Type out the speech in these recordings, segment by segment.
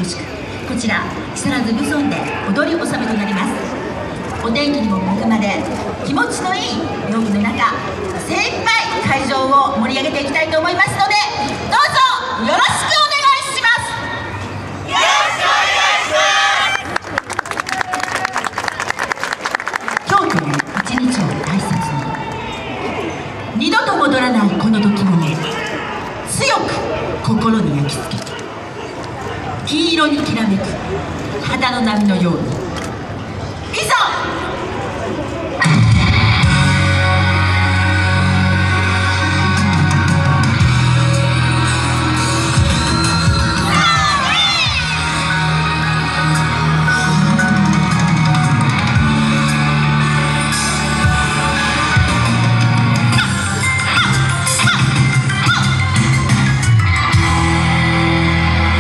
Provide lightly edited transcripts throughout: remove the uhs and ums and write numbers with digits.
しく、こちら木更津ブソンで踊り納めとなります。お天気にも恵まれ、気持ちのいい陽気の中、精一杯会場を盛り上げていきたいと思いますので、どうぞよろしくお願いします。よろしくお願いします。今日という一日を大切に、二度と戻らないこの時も強く心に焼き付けて、金色にきらめく肌の波のように、いざ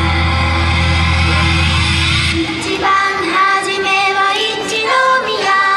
一番初めは一宮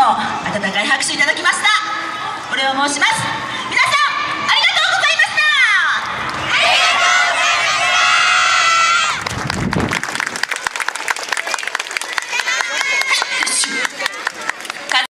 温かい拍手いただきました。お礼を申します。